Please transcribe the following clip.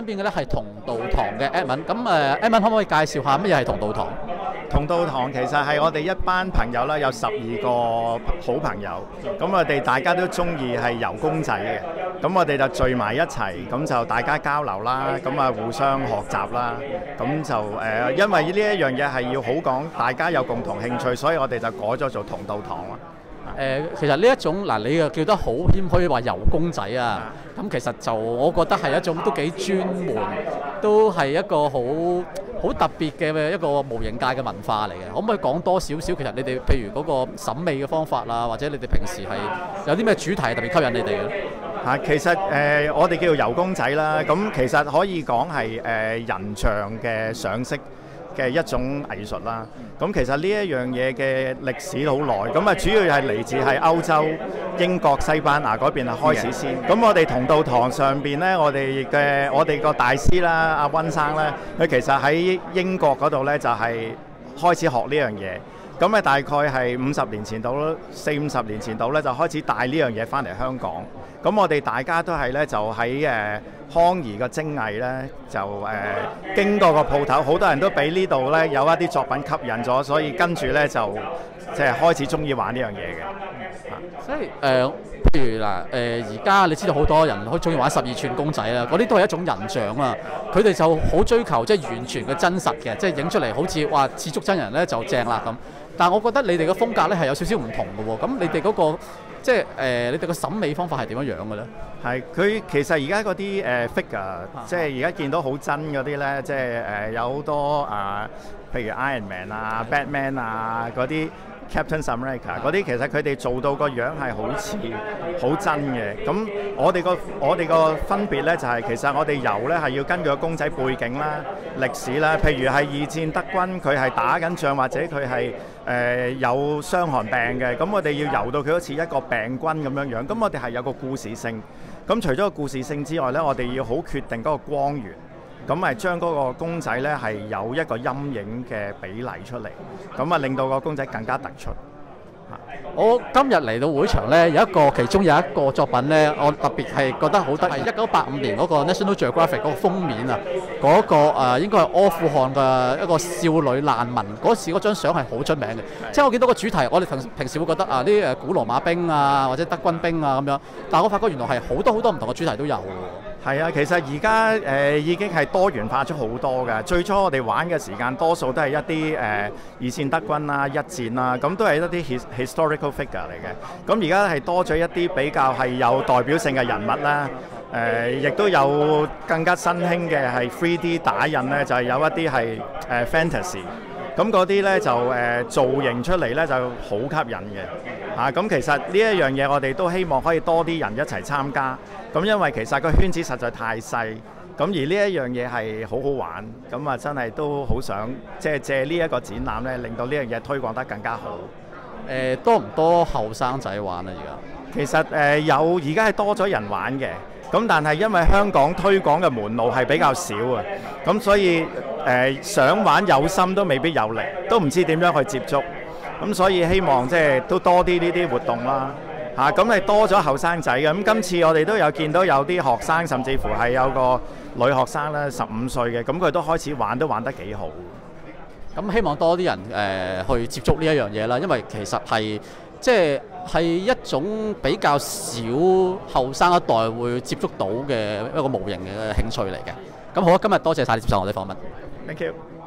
身邊嘅咧係同道堂嘅 Edmond， 咁Edmond 可唔可以介紹下乜嘢係同道堂？ 同道堂其實係我哋一班朋友啦，有12個好朋友，咁我哋大家都中意係油公仔嘅，咁我哋就聚埋一齊，咁就大家交流啦，咁啊互相學習啦，咁就因為呢一樣嘢係要好講，大家有共同興趣，所以我哋就改咗做同道堂啦。 其實呢一種嗱，你又叫得好謙虛話油公仔啊，咁其實就我覺得係一種都幾專門，都係一個好特別嘅一個無形界嘅文化嚟嘅。可唔可以講多少少？其實你哋譬如嗰個審美嘅方法啦，或者你哋平時係有啲咩主題特別吸引你哋嘅？ 其實我哋叫做油公仔啦，咁其實可以講係人像嘅上色嘅一種藝術啦。咁其實呢一樣嘢嘅歷史好耐，咁啊主要係嚟自係歐洲、英國、西班牙嗰邊係開始先。咁我哋同道堂上邊呢，我哋個大師啦，阿溫生咧，佢其實喺英國嗰度呢，就係開始學呢樣嘢。咁大概係50年前到啦，40-50年前到咧，就開始帶呢樣嘢翻嚟香港。咁我哋大家都係咧，就喺康怡嘅精藝咧，就經過個鋪頭，好多人都俾呢度咧有一啲作品吸引咗，所以跟住咧就即係開始中意玩呢樣嘢嘅。 所以譬如嗱而家你知道好多人好中意玩12寸公仔啦，嗰啲都係一種人像啊。佢哋就好追求即係完全嘅真實嘅，即係影出嚟好似哇似足真人咧就正啦咁。但係我覺得你哋嘅風格咧係有少少唔同嘅喎。咁你哋嗰個即係你哋嘅審美方法係點樣樣嘅咧？ 係佢其實而家嗰啲figure，即係而家見到好真嗰啲咧，即係有好多譬如 Iron Man 啊、Batman 啊嗰啲。Captain America 嗰啲其實佢哋做到個樣係好似好真嘅，咁我哋個分別咧就係其實我哋油咧係要根據個公仔背景啦、歷史啦，譬如係二戰德軍佢係打緊仗或者佢係有傷寒病嘅，咁我哋要油到佢好似一個病軍咁樣樣，咁我哋係有個故事性。咁除咗個故事性之外咧，我哋要好決定嗰個光源。咁係將嗰個公仔咧係有一個陰影嘅比例出嚟，咁令到個公仔更加突出。 我今日嚟到會場咧，其中有一個作品咧，我特別係覺得好得意。1985年嗰個 National Geographic 嗰個封面啊，嗰個應該係阿富汗嘅一個少女難民，嗰時嗰張相係好出名嘅。即係我見到個主題，我哋平時會覺得啊，啲古羅馬兵啊，或者德軍兵啊咁樣，但係我發覺原來係好多唔同嘅主題都有喎。 係啊，其實而家已經係多元化咗好多㗎。最初我哋玩嘅時間多數都係一啲二戰德軍啦、一戰啦，咁都係一啲 historical figure 嚟嘅。咁而家係多咗一啲比較係有代表性嘅人物啦。亦都有更加新興嘅係 3D 打印咧，就係有一啲係fantasy。咁嗰啲咧就造型出嚟咧就好吸引嘅。咁其實呢一樣嘢我哋都希望可以多啲人一齊參加。咁因為其實個圈子實在太細，咁而呢一樣嘢係好好玩，咁啊真係都好想即係借呢一個展覽咧，令到呢樣嘢推廣得更加好。 多唔多後生仔玩啊？而家其實而家係多咗人玩嘅，咁但係因為香港推廣嘅門路係比較少啊，咁所以想玩有心都未必有力，都唔知點樣去接觸，咁所以希望即係都多啲呢啲活動啦。咁係多咗後生仔嘅，咁今次我哋都有見到有啲學生，甚至乎係有個女學生啦，15歲嘅，咁佢都開始玩，都玩得幾好。 咁希望多啲人去接觸呢一樣嘢啦，因為其實係一種比較少後生一代會接觸到嘅一個無形嘅興趣嚟嘅。咁好啊，今日多謝晒你接受我哋訪問。 Thank you。